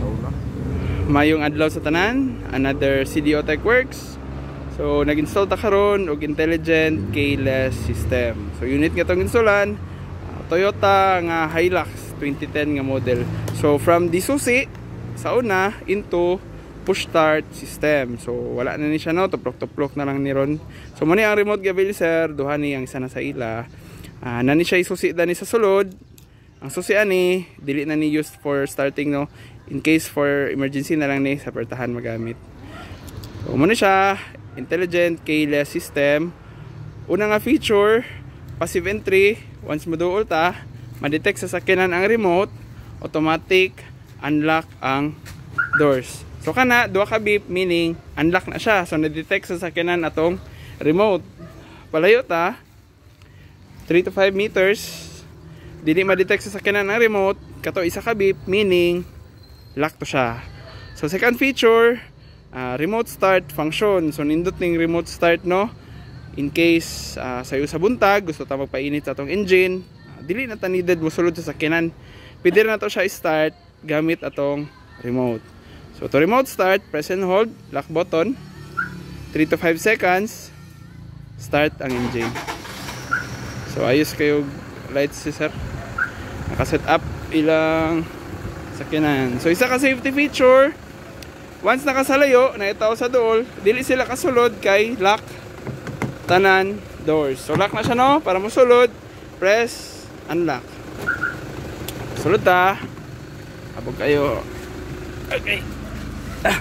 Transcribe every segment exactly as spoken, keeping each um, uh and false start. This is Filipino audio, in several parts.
sa una. Mayong adlaw sa tanan, another C D O Tech Works. So nag-install ta karon og intelligent keyless system. So unit nga tong installan, uh, Toyota nga Hilux twenty ten nga model. So from di susi sa una into push start system. So wala na ni siya no, tuplok-tuplok na lang ni ron. So mo ni ang remote gabil sir, duha ni ang isa na sa ila. Uh, nani siya isusi dani sa sulod. Ang susi ani dili na ni used for starting no. In case for emergency na lang ni sa pertahan magamit. So mo ni siya intelligent keyless system. Una nga feature, passive entry. Once mo duol ta, ma-detect sa sakyanan ang remote, automatic unlock ang doors. So kana duha ka beep meaning unlock na siya. So na-detect sa sakyanan atong remote. Palayo ta three to five meters. Dili ma-detect sa sakyanan ang remote, kato isa ka beep meaning lock to siya. So second feature, uh, remote start function. So nindot ning remote start no. In case uh, sayo sa buntag gusto ta magpainit sa atong engine, uh, dili na ta needed mo sulod sa sakyanan. Pwede na to siya start gamit atong remote. So to remote start, press and hold, lock button, three to five seconds, start ang engine. So ayos kayo lights si sir. Naka-set up ilang sakyanan. So isa ka safety feature, once nakasalayo na itaw sa dool, dili sila kasulod kay lock tanan doors. So lock na siya no, para mo sulod, press unlock. Sulod ta. Abog kayo. Okay. Ah.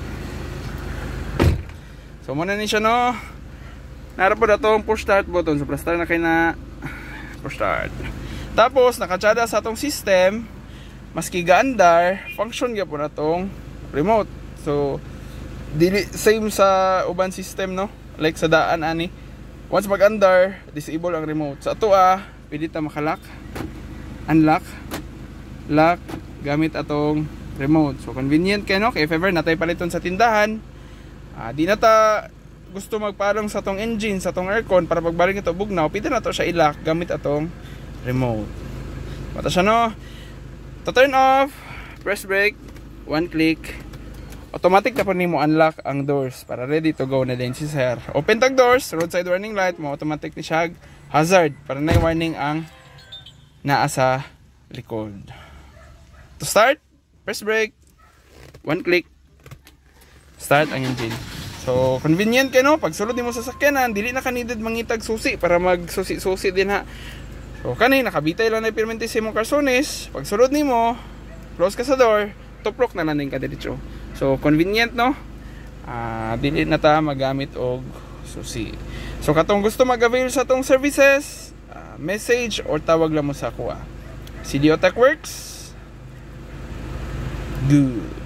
So muna ni siya no. Nara po na itong push start button. So press start na kayo na push start. Tapos nakatsada sa atong system, maski gaandar, function ga po na itong remote. So dili same sa uban system no. Like sa daan ani. Once mag-andar, disable ang remote. Sa ato ah, pwede ta makalock, unlock, lock gamit atong remote. So convenient kay no, kay if ever natay paliton sa tindahan, ah, di na ta gusto magparang sa tong engine, sa tong aircon para pagbalik ito bugnaw, pwede na to siya i-lock gamit atong remote. Mata siya no. To turn off, press brake, one click, automatic na po nimo unlock ang doors para ready to go na din si sir. Open tag doors, roadside warning light mo, automatic ni siya hazard para na warning ang naa sa likod. To start, press brake, one click, start ang engine. So convenient kay no, pag sulod nimo sa sakyanan, dili na ka needed mangitag susi para magsusi-susi din ha. So kani nakabitay lang na permente sa imong karsones, pag sulod nimo, close ka sa door, tuplok na lang din ka diretso. So convenient no. Ah, uh, dili na ta magamit og susi. So katong gusto mag-avail sa tong services, uh, message or tawag lang mo sa kuha. C D O Tech Works. Good.